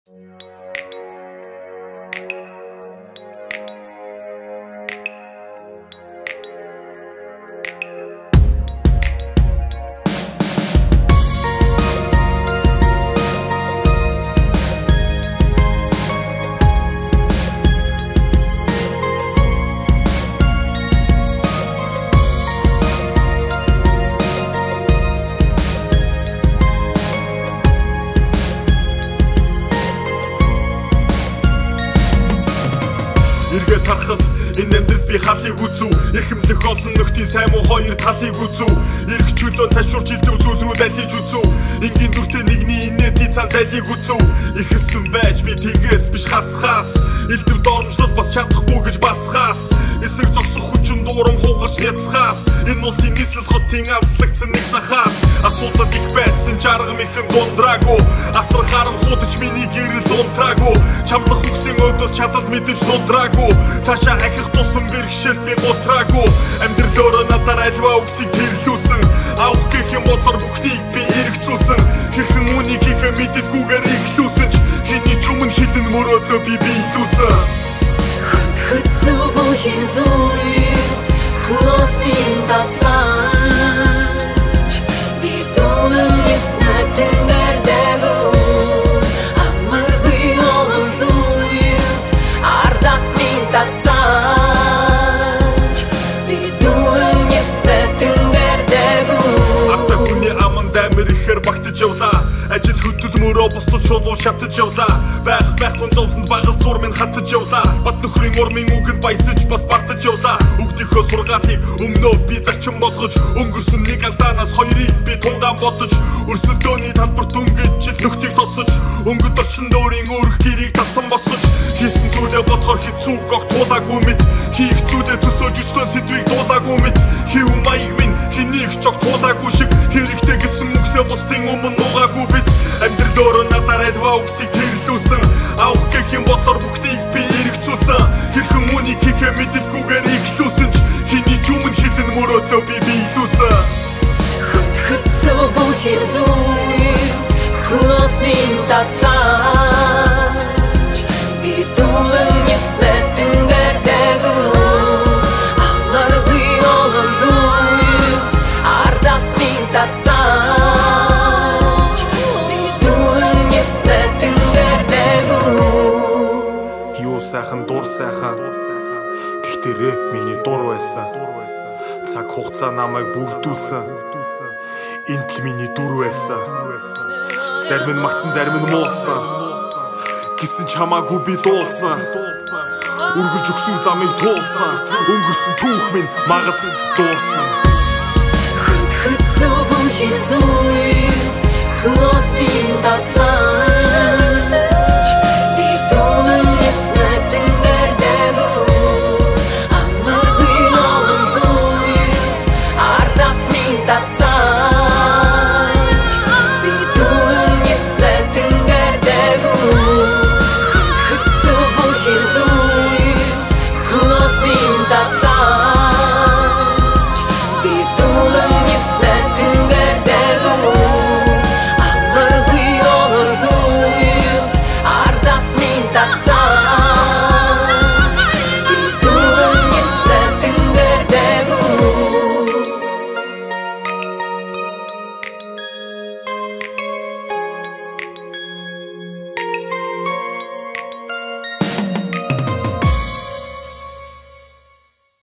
Эргээ тарахад энэ амьдралд би халыг үзв. Эрхэмлэх олон нөхдийн сайн муу хоёр талыг үзв. Эрх чөлөө ташуурч илдэв зүйл рүү далиж үзв. Энгийн дүртэй нэгний инээдийн цан зайлыг үзв. Ихэлсэн байж би тэгээс биш хасхаас. Илдэв доромжлол бас чадахгүй гэж басхаас. Эсрэг зогсох хүчин дуурам хуугаж няцхаас. Энэ улсын нийслэл хотын алслагдсан нэг захаас. Асуудал их байсан жаргал мэхэн дундраагүй. Асар харамхуудаж миний гэрэл унтраагүй. Чамлах үгсийн өдөөс чадал мэдэж нудраагүй. Цаашаа ахих тусам бэрхшээлт би гутраагүй. Амьдрал өөрөө надаар альва үгсийг тэрлүүлсэн. Авах гэх юм бодлоор бүхнийг би эргэцүүлсэн. Хэрхэн үнийг хийхээ мэдэлгүйгээр ихлүүлсэн ч хэний ч өмнө хилэн мөрөөдлөө би биелүүлсэн. Хөдхөцөө бүхэн зүйт хөлөсний тацаач би дүүнэн яснаг тэнгэрдэгүү амаргүй олон зүйт ардас минь тацаач би дүүнэн яснаг тэнгэрдэгүү Артаа хүний аман дамир ихэр багтаж явлаа. Ажил хөдөл мөрөө бусдад шулуун шатаж явлаа. Байхгүй зовлонд багал зур минь хатаж явлаа. Бат нөхрийн урмын үгэнд баясаж бас бартаж явлаа. Үгдийнхөө сургаалыг өмнөө би зарчим болгож өнгөрсөн нэг алдаанаас хоёрыг би тунгаан бодож өрсөлдөөний талбарт өнгөж жил нөхдийг тосож өнгөд орчин өөрийн өөрх гэрийг татан босгож хийсэн зүйлээ бодохоор хэцүү гог туулаагүй мэд хийх зүйлээ төсөөлж өчтөө сэдвийг дуулаагүй мэд хийв маяг минь хэнийг ч ог туулаагүй шиг хэрэгтэй гэсэн үгсээ бусдын өмнө нугаагүй биз амьдрал өөрөө надаар альва үгсийг тэрлүүлсэн авах гэх юм бодлоор бүхнийг би эргэцүүлсэн хэрхэн үнийг хийхээ мэдэлгүйгээр ихлүүлсэн ч хэний ч өмнө хилэн мөрөөдлөө би биелүүлсэн Хөдхөцөө бүхэн зүйт хөлөсний тацаач би дүүнэн яснаг тэнгэрдэгүү амаргүй олон зүйт ардас минь тацаач би дүүнэн яснаг тэнгэрдэгүү Юу сайхан дур сайхан гэхдээ рэп миний дур байсан цаг хугацаа намайг бүрдүүлсэн энд л миний дүр байсан зарим нь магтсан зарим нь муулсан гэсэн ч хамаагүй би дуулсан үргэлж өгсөн замыг туулсан өнгөрсөн түүх минь магад дуурсан Хөдхөцөө бүхэн зүйт хөлөсний тацаач